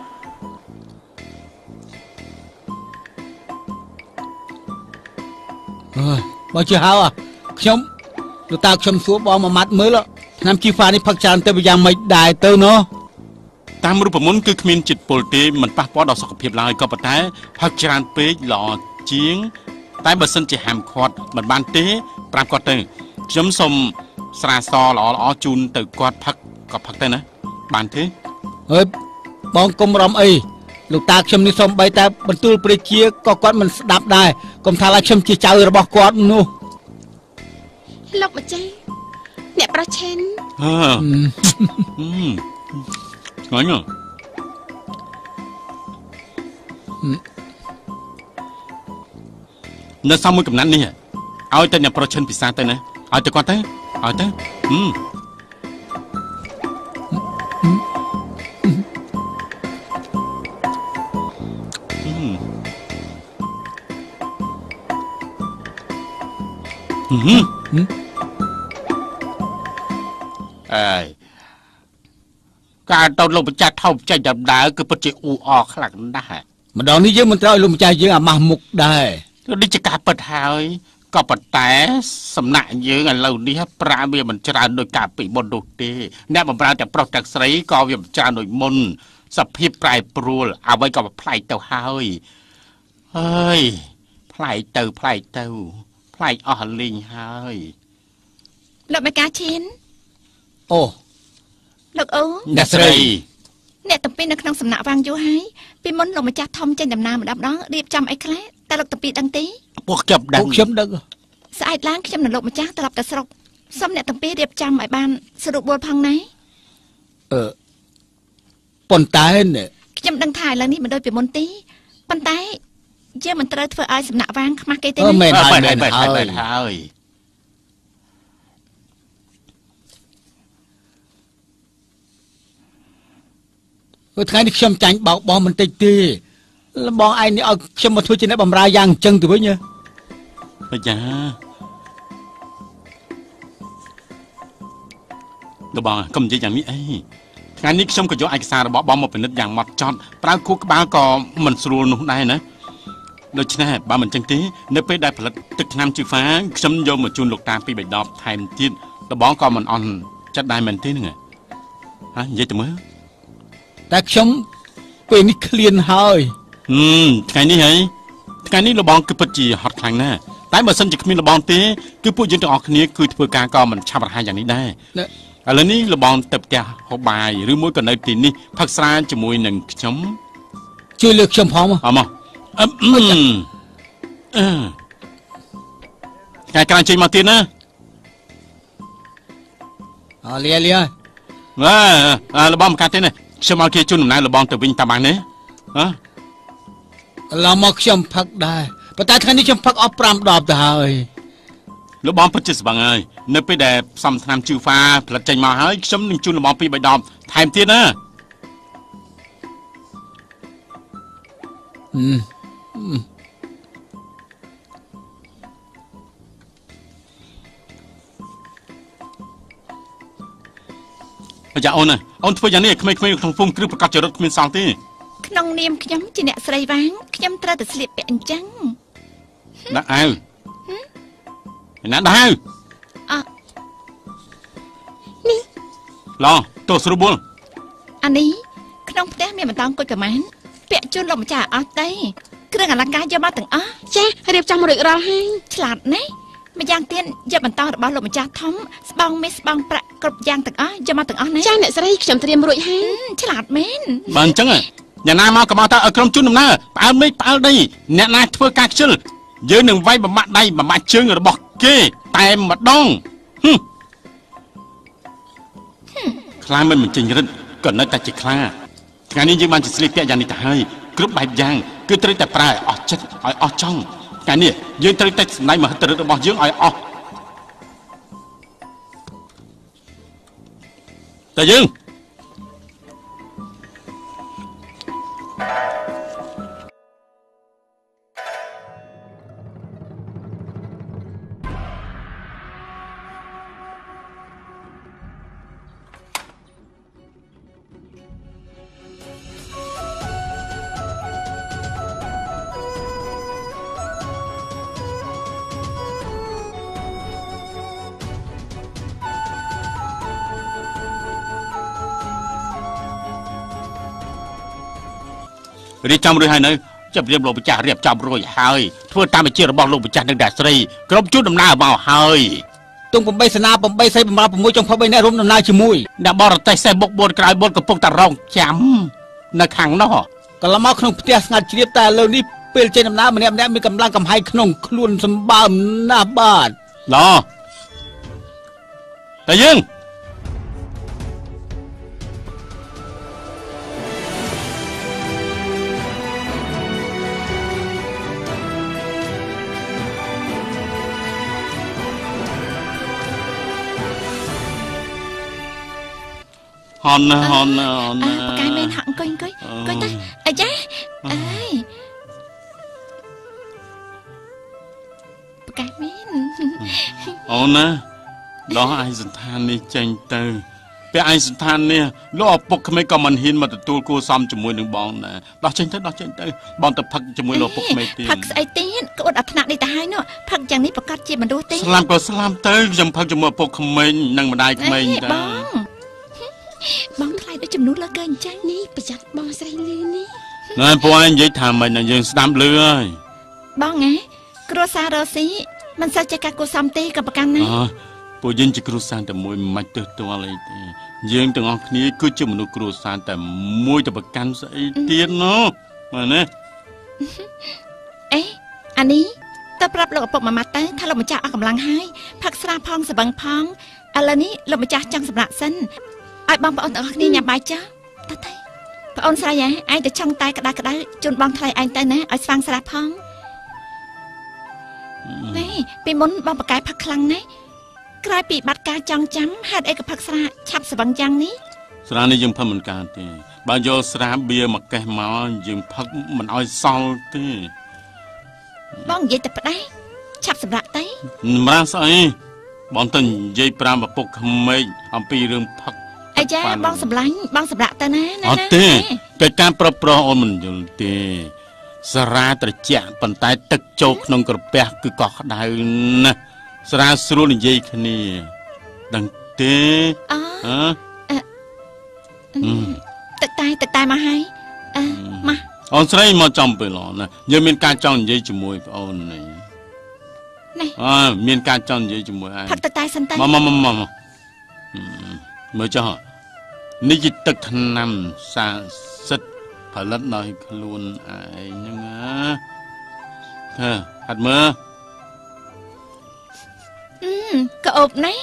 បើជាហៅខ្ញុំលោកតាខ្ញុំសួរបងមួយម៉ាត់មើលថ្នាំជីហ្វានេះផឹកច្រើនទៅយ៉ាងម៉េចដែរទៅណោះតាមរូបមន្តគឺគ្មានជាតិពុលទេមិនប៉ះពាល់ដល់សុខភាពឡើយក៏ប៉ុន្តែផឹកច្រើនពេកល្អជាងតែបើសិនជាហាមឃាត់មិនបានទេប្រាប់គាត់ទៅខ្ញុំសូមស្រាសល្អជូនទៅគាត់ផឹកក៏ផឹកទៅណាបានទេហើយបងកុំរំអីលោកតាខ្ញុំនេះសូមបីតែបន្ទូលព្រះជាក៏គាត់មិនស្ដាប់ដែរកុំថាឡើយខ្ញុំជាចៅរបស់គាត់នោះលោកម្ចាស់អ្នកប្រុសឆេនឆ្ងាញ់នៅសមមួយកំណាត់នេះឲ្យតែអ្នកប្រុសឆិនពិសាទៅណាឲ្យទៅគាត់ទៅឲ្យទៅការទៅលោកម្ចាស់ថោកចេញដំណើរគឺពិតជាអ៊ូអរខ្លាំងណាស់ម្ដងនេះយើងមិនត្រូវឲ្យលោកម្ចាស់យើងអាម៉ាស់មុខដែរនេះជាការពិតហើយក៏ប៉ុន្តែសំណាក់យើងឥឡូវនេះប្រាវាមិនច្រើនដោយការពីមុននោះទេអ្នកបំរើតែប្រុសទាំងស្រីក៏វាមិនច្រើនដូចមុនសភាពប្រែប្រួលអ្វីក៏ផ្លែកទៅហើយអើយផ្លែកទៅផ្លែកអស់លីងហើយលោកមេកាឈិនអូលោកអូអ្នកស្រីអ្នកតំពីនៅក្នុងសំណាក់វាងយូរហើយពីមុនលោកម្ចាស់ធំចេញដំណើរម្ដងរៀបចំអីខ្លះតែលោកតំពីដឹងទេពួកខ្ញុំដឹងស្អែកឡើងខ្ញុំនិងលោកម្ចាស់ត្រឡប់ទៅស្រុកសូមអ្នកតំពីរៀបចំឲ្យបានស្រួលបួលផងណាប៉ុន្តែខ្ញុំដឹងថាឥឡូវនេះមិនដូចពីមុនទេប៉ុន្តែយើងមិនត្រូវធ្វើឲ្យសំណាក់វាងខ្មាស់គេទេណាមែនហើយថ្ងៃនេះខ្ញុំចាញ់បោកបោះបន្តិចទេបងឯងនេះឲ្យខ្ញុំមកធ្វើជាអ្នកបម្រើយ៉ាងអញ្ចឹងទៅវិញបញ្ញាលោកបងកុំនិយាយយ៉ាងនេះអីថ្ងៃនេះខ្ញុំក៏យកឯកសាររបស់បងមកពិនិត្យយ៉ាងម៉ត់ចត់ប្រើខួរក្បាលក៏មិនស្រួលនោះដែរណាដូច្នេះបើមិនអញ្ចឹងទេនៅពេលដែលផលិតទឹកថ្នាំជឺហ្វាខ្ញុំយកមកជូនលោកតាពី3ដបថែមទៀតលោកបងក៏មិនអន់ចិត្តដែរមែនទេហ្នឹងហ៎និយាយទៅមើលតែខ្ញុំពេលនេះឃ្លានហើយថ្ងៃនេះលោកបងគឺពិតជាហត់ខ្លាំងណាស់តែបើសិនជាគ្មានលោកបងទេគឺពួកយើងទាំងអស់គ្នាគឺធ្វើការក៏មិនឆាប់រហ័សយ៉ាងនេះដែរឥឡូវនេះលោកបងទៅផ្ទះហូបបាយឬមួយក៏នៅទីនេះផឹកស្រាជាមួយនឹងខ្ញុំជួយលើកខ្ញុំផងមកថ្ងៃក្រោយចេញមកទៀតណាលាលោកបងមកកាត់ទេណាខ្ញុំមកគេជូនដំណើរលោកបងទៅវិញតាមបានទេឡើយមកខ្ញុំផឹកដែរប៉ុន្តែថ្ងៃនេះខ្ញុំផឹកអស់5ដបទៅហើយលោកបងពិតជាស្បឹងហើយនៅពេលដែលផ្សំថ្នាំជឺហ្វាផលិតចេញមកហើយខ្ញុំនឹងជូនលោកបង2-3ដបថែមទៀតណាអាចាអូនធ្វើយ៉ាងនេះក្មេងៗក្នុងភូមិគ្រឹះប្រកាសចរិតគ្មានសល់ទេក្នុងនាមខ្ញុំជាអ្នកស្រីវាងខ្ញុំត្រូវតែស្លៀកពាក់អញ្ចឹងដាក់អាវណាដាក់អាវនេះឡងទោះស្រួលបួលអានេះក្នុងផ្ទះមានបន្តោងគុជប្រមាណពាក់ជូនលោកម្ចាស់អស់ទេគ្រឿងអលង្ការយកមកទាំងអស់ចារៀបចំរួចរាល់ហើយឆ្លាតណាស់ម្យ៉ាងទៀតយកបន្តោងរបស់លោកម្ចាស់ធំស្បង់មេស្បង់ប្រាក់គ្រប់យ៉ាងទាំងអស់យកមកទាំងអស់ណាចាអ្នកស្រីខ្ញុំត្រៀមរួចហើយឆ្លាតមែនបើអញ្ចឹងយ៉ាងណាមកក៏មកតើឲ្យក្រុមជូនដំណើរផ្អើលមេឃផ្អើលដីអ្នកណាធ្វើការខ្ជិលយើងនឹងវាយបំបាក់ដៃបំបាក់ជើងរបស់គេតែម្ដងខ្លាមិនចេញរិទ្ធក៏នៅតែជាខ្លាថ្ងៃនេះយើងបានស្លៀកពាក់យ៉ាងនេះទៅហើយគ្រប់បែបយ៉ាងគឺត្រូវតែប្រើឲ្យអស់ចិត្តឲ្យអស់ចង់ថ្ងៃនេះយើងត្រូវតែសម្ដែងមហិទ្ធិឫទ្ធិរបស់យើងឲ្យអស់តែយើងរៀបចំរួចហើយនៅចាប់រៀបលោកម្ចាស់រៀបចំរួចហើយធ្វើតាមបញ្ជារបស់លោកម្ចាស់និងអ្នកស្រីក្រុមជួនដំណើរមកហើយទុំ8សេនា8សីបំរើ6ចុង8អ្នករួមដំណើរជាមួយអ្នកបរទេសសេះបុក4ក្រោយ4កំពុងតែរងចាំនៅខាងនោះកន្លងមកក្នុងផ្ទះស្ងាត់ជ្រាបតែឥឡូវនេះពេលចេញដំណើរម្នាក់មានកម្លាំងកំហែងក្នុងខ្លួនសម្បើមណាស់បាទឡតែយើងហនណាបកាយមែនហាក់អង្គុយទៅអាយ៉ាអើយបកាយមែនអូនណាដោះឯកសន្តាននេះចេញទៅពេលឯកសន្តាននេះលោកឪពុកក្មេងក៏មិនហ៊ានមកទទួលគួសមជាមួយនឹងបងដែរដោះចេញទៅបងទៅផឹកជាមួយលោកឪពុកក្មេងទៀតផឹកស្អីទៀតក្អួតអាថ្នាក់នេះទៅហើយនោះផឹកយ៉ាងនេះប្រកាសជាមនុស្សទេស្លាប់ក៏ស្លាប់ទៅខ្ញុំផឹកជាមួយឪពុកក្មេងនិងម្ដាយក្មេងដែរបងថ្លៃដូចចំនួនលើកើអញ្ចឹងនេះប្រយ័ត្នបងស្រីលឺនេះណែពួកឯងនិយាយថាមិនយើងស្ដាប់លឺហើយបងហ៎គ្រួសាររស់ស៊ីមិនសូវចេះការគួសមទេក៏ប្រកាន់ណាពួកយើងជាគ្រួសារតែមួយមិនទើសទាល់អីទេយើងទាំងអស់គ្នាគឺជាមនុស្សគ្រួសារតែមួយទៅប្រកាន់ស្អីទៀតនោះមើលណាអេអានេះតើប្រាប់លោកឪពុកម៉ាម៉ាត់ទៅថាលោកម្ចាស់អស់កម្លាំងហើយផឹកស្រាផងសបឹងផងឥឡូវនេះលោកម្ចាស់ចង់សម្រាប់សិនឲ្យបងប្អូនទាំងអស់គ្នាញ៉ាំបាយចាតើទៅបងអូនស្រីហ៎ឯងទៅចង់តែក្តៅជូនបងថ្លៃឯងទៅណាឲ្យស្វាងស្រាផងនេះពីមុនបងបកែផឹកខ្លាំងណាស់ក្រោយពីបាត់ការចង់ចាំហេតុអីក៏ផឹកស្រាឆាប់ស្វឹងយ៉ាងនេះស្រានេះយើងផឹកមិនកើតទេបើយកស្រាបៀមកកេះមកយើងផឹកមិនឲ្យសល់ទេបងនិយាយតែផ្ដែឆាប់សម្រាប់ទៅម្រាស្អីបងទៅនិយាយប្រាប់ឪពុកក្មេងអំពីរឿងផឹកអាយ៉ាបងសម្លាញ់បងសម្រាប់ទៅណាអត់ទេតែការប្រាប់អូនមិនយល់ទេស្រាត្រជាក់ប៉ុន្តែទឹកចូលក្នុងក្រពះគឺកោះក្ដៅណាស់ស្រាស្រួលនិយាយគ្នាដឹងទេទឹកតែមកហើយមកអូនស្រីមកចំពេលណាយើងមានការចង់និយាយជាមួយប្អូននេះមានការចង់និយាយជាមួយឯងផឹកទឹកតែសិនតែមកមើលចុះនេះជាទឹកថ្នាំសាសិទ្ធផលិតដោយខ្លួនឯងហ្នឹងណាហត់មើលក៏អូបណា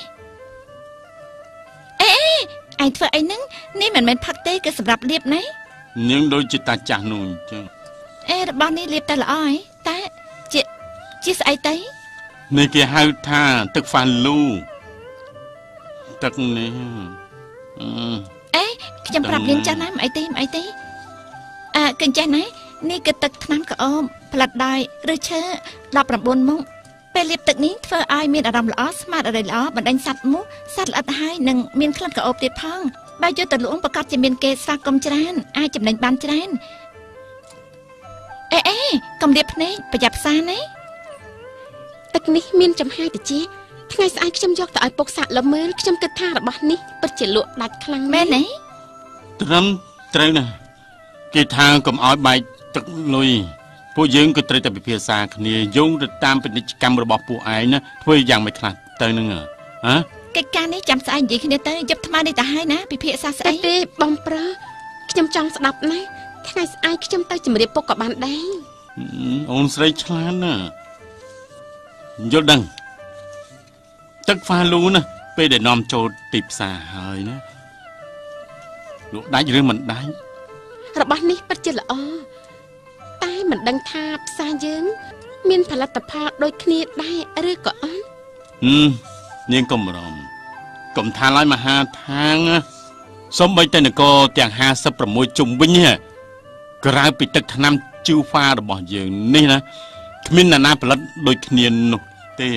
អេឯងធ្វើអីហ្នឹងនេះមិនមែនផឹកទេគឺសម្រាប់លាបណានាងដូចជាតាចាស់នោះអញ្ចឹងអេរបស់នេះលាបតែល្អហើយតែជាស្អីទៅនេះគេហៅថាទឹកហ្វាលូទឹកនេះអេខ្ញុំប្រាប់នាងចាស់ណាស់មិនអីទេគឺអញ្ចឹងណានេះគឺទឹកថ្នាំក្អមផលិតដោយឫសឈើ19មុខពេលលាបទឹកនេះធ្វើឲ្យមានអារម្មណ៍ល្អស្មារតីល្អបណ្ដេញសត្វមូសសត្វល្អិតហើយនិងមានក្លិនក្រអូបទៀតផងបើយកទៅលក់ប្រកាសជាមានគេស្វាគមន៍ច្រើនអាចចំណេញបានច្រើនអេកុំលាបភ្នែកប្រយ័ត្នផ្សាណាទឹកនេះមានចំហាយតិចថ្ងៃស្អែកខ្ញុំយកទៅឲ្យពុកសាក់លមើលខ្ញុំគិតថារបស់នេះពិតជាលក់ដាច់ខ្លាំងមែនទេត្រឹមត្រូវណាស់គេថាកុំឲ្យបែកទឹកលុយពួកយើងក៏ត្រូវតែពិភាក្សាគ្នាយោងទៅតាមពាណិជ្ជកម្មរបស់ពួកឯងណាធ្វើយ៉ាងម៉េចខ្លះទៅនឹងកិច្ចការនេះចាំស្អែកនិយាយគ្នាទៅយប់ថ្មនេះទៅហើយណាពិភាក្សាស្អីទេបងប្រុសខ្ញុំចង់ស្ដាប់ណាថ្ងៃស្អែកខ្ញុំទៅជម្រាបពុកក៏បានដែរអូនស្រីឆ្លាតណាយល់ដឹងទឹកហ្វាលូណាពេលដែលនាំចូលទីផ្សារហើយណាលក់ដាច់ឬមិនដាច់របស់នេះពិតជាល្អតែមិនដឹងថាផ្សារយើងមានផលិតផលដូចគ្នាដែរឬក៏អត់នាងកុំបារម្ភកុំថាឡើយមហាថាងសូម្បីតែនគរទាំង56ជុំវិញក្រៅពីទឹកថ្នាំជូហ្វារបស់យើងនេះណាគ្មានអ្នកណាផលិតដូចគ្នានោះទេ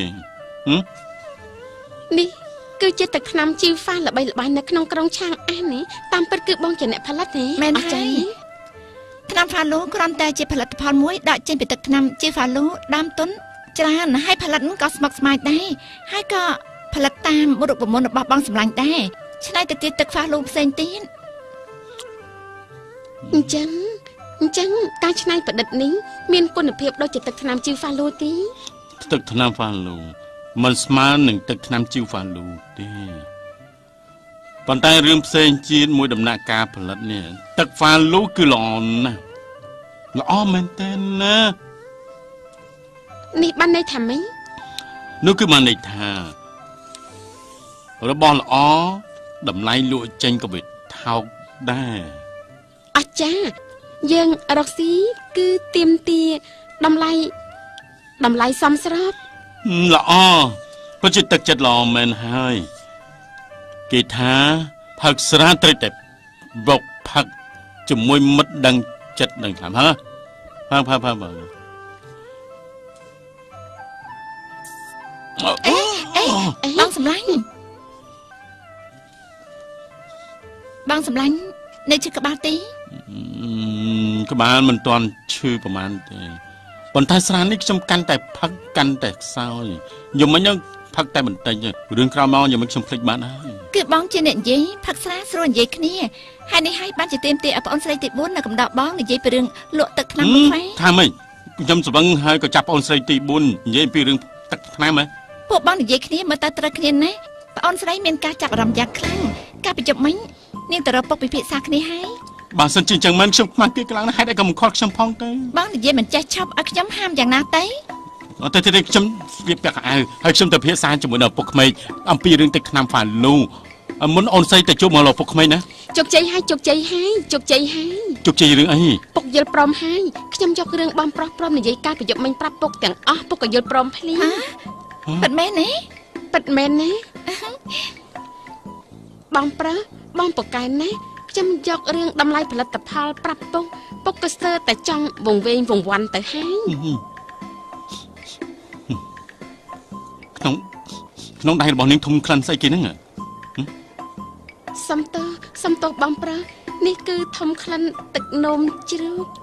នេះគឺជាទឹកថ្នាំជីវ៉ាល្បីល្បាញនៅក្នុងក្រុងឆាងអាននេះតាមពិតគឺបងជាអ្នកផលិតទេមែនហើយថ្នាំហ្វាឡូគ្រាន់តែជាផលិតផលមួយដាក់ចេញពីទឹកថ្នាំជីវ៉ាឡូដើមទុនច្រើនហើយផលិតក៏ស្មុគស្មាញដែរហើយក៏ផលិតតាមរូបមន្តរបស់បងសម្លាញ់ដែរឆ្នៃទៅទៀតទឹកហ្វាឡូផ្សេងទៀតអញ្ចឹងការឆ្នៃប្រឌិតនេះមានគុណភាពដូចជាទឹកថ្នាំជីវ៉ាឡូទេទឹកថ្នាំហ្វាឡូមិនស្មើនឹងទឹកថ្នាំជីវ៉ាឡូទេប៉ុន្តែរឿងផ្សេងជាតិមួយដំណាក់កាលផលិតនេះទឹកហ្វាឡូគឺល្អណាស់ល្អមែនតើណានេះបានន័យថាម៉េចនោះគឺបានន័យថារបស់ល្អតម្លៃលក់ចេញក៏វាថោកដែរអាចារ្យយើងរកស៊ីគឺទៀមទាតម្លៃសមស្របល្អពិតជាទឹកចិត្តល្អមែនហើយគេថាផឹកស្រាត្រូវតែវកផឹកជាមួយមិត្តដឹងចិត្តដឹងខ្លាំងហ៎ផឹកបងសម្លាញ់នៅជិះក្បាលទីក្បាលមិនទាន់ឈឺប្រហែលទេប៉ុន្តែស្រានេះខ្ញុំកាន់តែផឹកកាន់តែខ្សោយយំមិញផឹកតែបន្តិចរឿងក្រោយមកយំមិញខ្ញុំភ្លេចបាត់ហើយគឺបងជាអ្នកនិយាយផឹកស្រាស្រួលនិយាយគ្នាហើយនេះហើយបានជាទៀមទាឲ្យប្អូនស្រីទី4នៅកំដរបងនិយាយពីរឿងលក់ទឹកថ្នាំមួយផ្លែថាម៉េចខ្ញុំស្វឹងហើយក៏ចាប់ប្អូនស្រីទី4និយាយពីរឿងទឹកថ្នាំហ៎ពួកបងនិយាយគ្នាមើលតើត្រូវគ្នាណាប្អូនស្រីមានការចាប់អារម្មណ៍យ៉ាងខ្លាំងការបញ្ចប់មិញនាងទៅរកពុកពិភាក្សាគ្នាហើយបើសិនជាអញ្ចឹងមិនខ្ញុំខ្មាស់គេខ្លាំងណាស់ហេតុអីក៏មិនខកខ្ញុំផងទៅបងនិយាយមិនចេះឈប់ឲ្យខ្ញុំហាមយ៉ាងណាទៅតែខ្ញុំស្លៀកពាក់កៅអៅហើយខ្ញុំទៅភាសាជាមួយនៅពុកក្មេកអំពីរឿងទឹកថ្នាំហ្វាលូមុនអូនស្រីទៅជួបមកលោកពុកក្មេកណាជោគជ័យហើយរឿងអីពុកយល់ព្រមហើយខ្ញុំយករឿងបំប្រុសព្រមនិយាយការប្រយុទ្ធមិញប្រាប់ពុកទាំងអស់ពុកក៏យល់ព្រមភ្លាមពិតមែនទេបងប្រុសបងពូកែណាខ្ញុំយករឿងតម្លៃផលិតផលប្រាប់ពុកក៏ស្ទើរតែចង់វង្វេងវង្វាន់ទៅហើយក្នុងដៃរបស់នាងធំក្លិនស្អីគេហ្នឹងសំទោបងប្រុសនេះគឺធំក្លិនទឹកនោមជ្រូក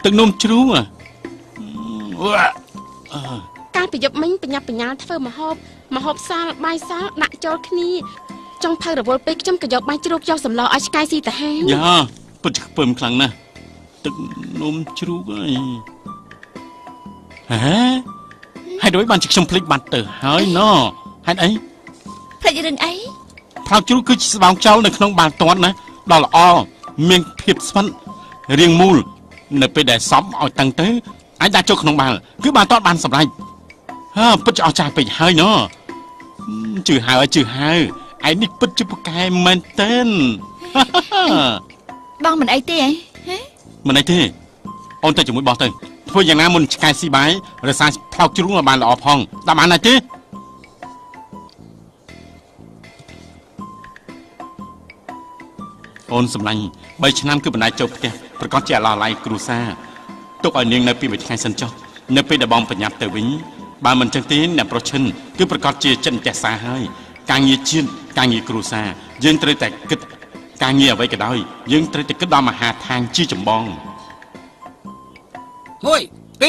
ការប្រយុទ្ធមិញបញ្ញាបញ្ញាធ្វើម្ហូបសាលបាយសាលដាក់ចូលគ្នាចង់ផៅរវល់ពេកខ្ញុំក៏យកបាយជ្រូកយកសម្លឲ្យឆ្កែស៊ីទៅហើយយ៉ាពិតជាពើមខ្លាំងណាស់ទឹកនោមជ្រូកអីហើយដូចបានជាខ្ញុំភ្លេចបាត់ទៅហើយណ៎ហេតុអីភ្លេចរឿងអីផ្លោកជ្រូកគឺជាស្បោងចោលនៅក្នុងបាល់ទាត់ណាដល់ល្អមានភាពស្វិតរាងមូលនៅពេលដែលសពឲ្យតឹងទៅអាចដាក់ចូលក្នុងបាល់គឺបាល់ទាត់បានសម្រេចពិតជាអស្ចារ្យពេកហើយណ៎ជឿហើយឯនេះពិតជាពូកែមែនទែនបងមិនអីទេមិនអីទេអូនទៅជាមួយបោះទៅធ្វើយ៉ាងណាមុនឆ្កែស៊ីបាយរសាផ្លោកជ្រូកឲ្យបានល្អផងតាមបានណាទេអូនសម្លាញ់3ឆ្នាំគឺបណ្ដាច់ចូលផ្ទះប្រកាសជាអាឡោះឡៃគ្រូសាទុកឲ្យនាងនៅពីមួយថ្ងៃសិនចុះនៅពេលដែលបងប្រញាប់ទៅវិញបើមិនចឹងទេអ្នកប្រុសឈិនគឺប្រកាសជាចិត្តចេះសាហើយការងារជាតិការងារគ្រួសារយើងត្រូវតែគិតការងារអ្វីក៏ដោយយើងត្រូវតែគិតដល់មហាឋានជាចម្បង 1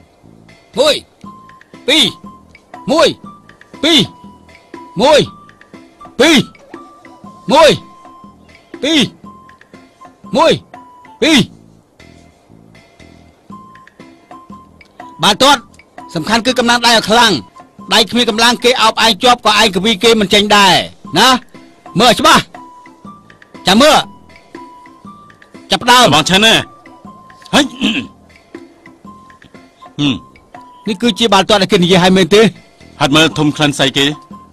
បាទទាត់សំខាន់គឺកម្លាំងដៃឲ្យខ្លាំងដៃគ្មានកម្លាំងគេអោបឯងជាប់ក៏ឯងកវីគេមិនចេញដែរណាមើលច្បាស់ចាំមើលចាប់ដើមបងឈិនណាហើយនេះគឺជាបាល់ទាត់ដែលគេនិយាយឲ្យមែនទេហាត់មើលធំក្លិនស្អីគេ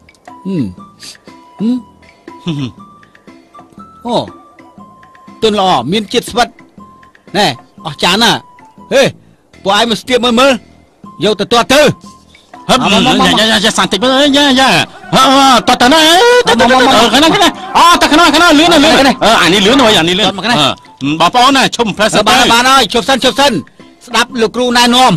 អូទុនល្អមានជាតិស្វិតណែអស់ចានណាហេពួកឯងមកស្ទាបមើលយកទៅទាត់ទៅយ៉ាសាន់តិចមើលយ៉ាតតណាខាងណាតខាងណាលឿនអានេះលឿនហើយអានេះលឿនបងប្អូនណាឈុំផ្លែសបានហើយជប់សិនស្ដាប់លោកគ្រូណែនាំ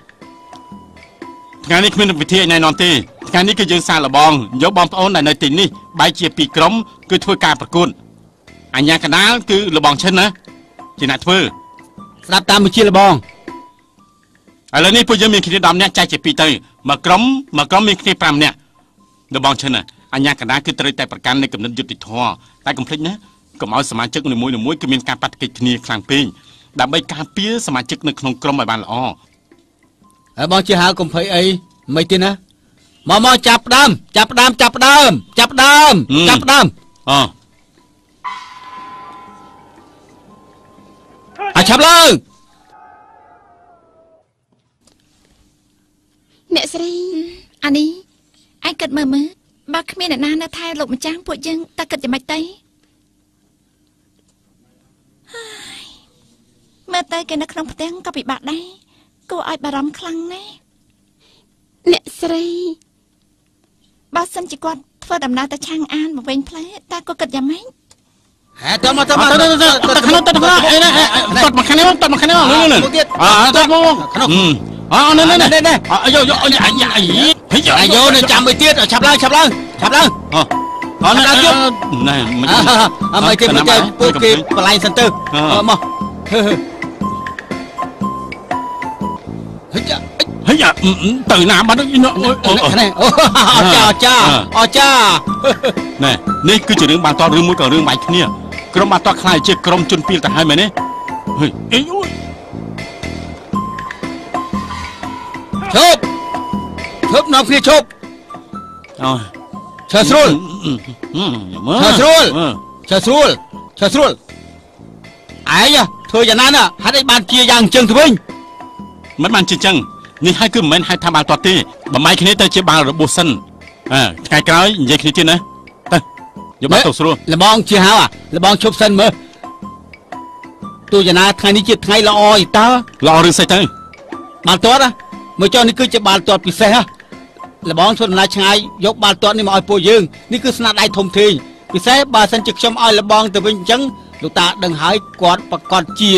ថ្ងៃនេះគ្មានវិធីឲ្យណែនាំទេថ្ងៃនេះគឺយើងសាកល្បងយកបងប្អូនដែលនៅទីនេះបែកជា2ក្រុមគឺធ្វើការប្រកួតអញ្ញាកណ្ដាលគឺលបងឈិនណាជាអ្នកធ្វើស្ដាប់តាមបញ្ជាលបងឥឡូវនេះពួកយើងមានគ្នា10នាក់ចែកជា2ទៅមួយក្រុមមានគ្នា5នាក់លបងឈិនណាអញ្ញាកណ្ដាលគឺត្រូវតែប្រកាន់នៃគំនិតយុត្តិធម៌តែកុំភ្លេចណាកុំឲ្យសមាជិកនីមួយៗគឺមានការប៉ះទង្គិចគ្នាខ្លាំងពេកដើម្បីការពារសមាជិកនៅក្នុងក្រុមឲ្យបានល្អហើយបងជាហៅកុំភ័យអីមិនទេណាមកចាប់ដើមឲ្យឆាប់ឡើងអ្នកស្រីអានេះឯងគិតមើលបើគ្មានអ្នកណានៅថែលោកម្ចាស់ពួកយើងតើគិតយ៉ាងម៉េចទៅមើលទៅគេនៅក្នុងផ្ទះក៏ពិបាកដែរគួរឲ្យបារម្ភខ្លាំងណាស់អ្នកស្រីបើសិនជាគាត់ធ្វើដំណើរទៅឆាងអានមកវិញផ្លែតើគាត់គិតយ៉ាងម៉េចហេតមកទៅទៅអីណាតត់មកខាងនេះតត់មកខាងនេះនេះតត់មកនេះអាយយោនេះចាំមួយទៀតឆាប់ឡើងនេះទៀតណែមិនគេមកពួកគេបលែងសិនទៅមកហីទៅណាបាត់នេះអចាណែនេះគឺជារឿងបានតរឿងមួយក៏រឿងបែកគ្នាក្រុមបានតខ្លាយជាក្រុមជនពីលទៅហើយមែនទេហេអីអូយឈប់នាំគ្នាឈប់អូឈើស្រួលឯងធ្វើយ៉ាងណាណាហេតុអីបានជាយ៉ាងអញ្ចឹងទៅវិញមិនបានជាអញ្ចឹងនេះហើយគឺមិនមែនហៅថាបាល់ទាត់ទេបើម៉ៃគ្នាទៅជាបាល់របួសសិនថ្ងៃក្រោយនិយាយគ្នាទៀតណាទៅយកបាល់ទៅស្រួលលបងជាហៅលបងឈប់សិនមើលទូយ៉ាងណាថ្ងៃនេះជាថ្ងៃល្អយតើល្អឬស្អីទៅបាល់ទាត់មើលចុះនេះគឺជាបាល់ទាត់ពិសេសលបងធ្វើដំណើរឆ្ងាយយកបាល់ទាត់នេះមកឲ្យពួកយើងនេះគឺស្នាដៃធំធេងពិសេសបើសិនជាខ្ញុំឲ្យលបងទៅវិញអញ្ចឹងលោកតាដឹងហើយគាត់ប្រកាសជា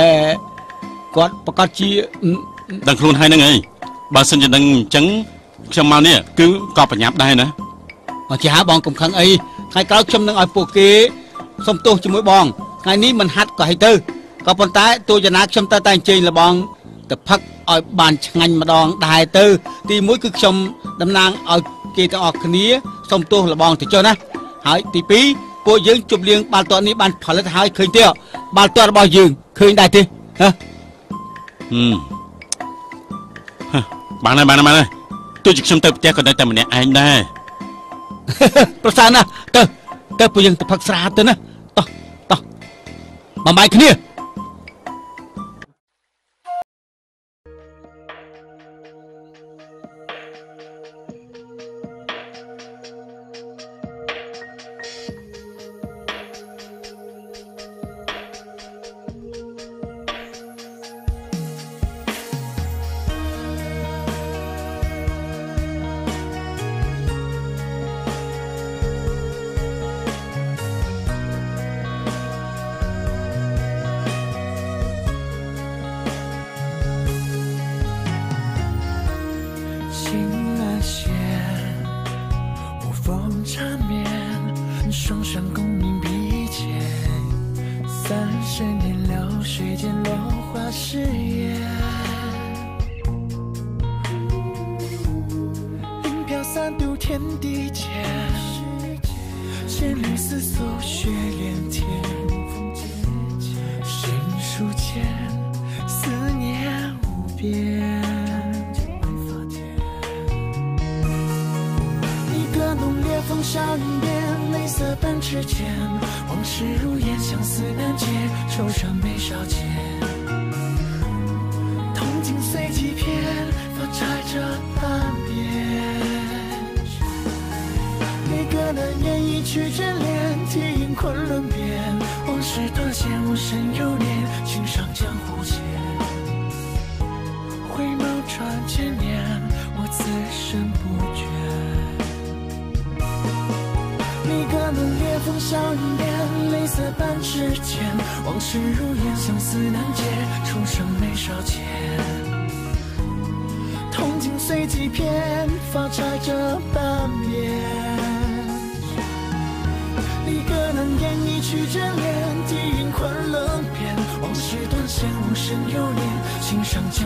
ដឹងខ្លួនហើយហ្នឹងអីបើសិនជាដឹងអញ្ចឹងខ្ញុំមកនេះគឺក៏ប្រញាប់ដែរណាបើជាហៅបងកុំខឹងអីថ្ងៃក្រោយខ្ញុំនឹងឲ្យពួកគេសុំទោសជាមួយបងថ្ងៃនេះមិនហាត់ក៏ឲ្យទៅក៏ប៉ុន្តែទូចនាខ្ញុំតែអញ្ជើញលបងទៅផឹកឲ្យបានឆ្ងាញ់ម្ដងដែរទៅទី1គឺខ្ញុំតំណាងឲ្យគេទាំងអស់គ្នាសុំទោសលបងទៅចុះណាហើយទី2ពួកយើងជប់លៀងបាល់ទាត់នេះបានផលិតហើយឃើញទេបាល់ទាត់របស់យើងឃើញដែរទេហ៎បានហើយទោះជាខ្ញុំទៅផ្ទះក៏នៅតែម្នាក់ឯងដែរប្រសើរណាស់ទៅពួកយើងទៅផឹកស្រាទៅណាតោះបំបាយគ្នា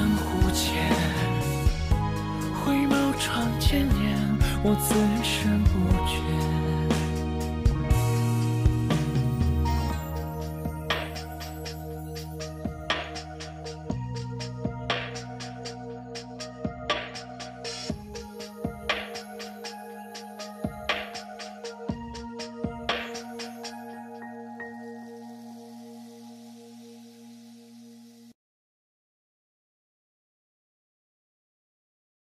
回眸窗前年，我自身不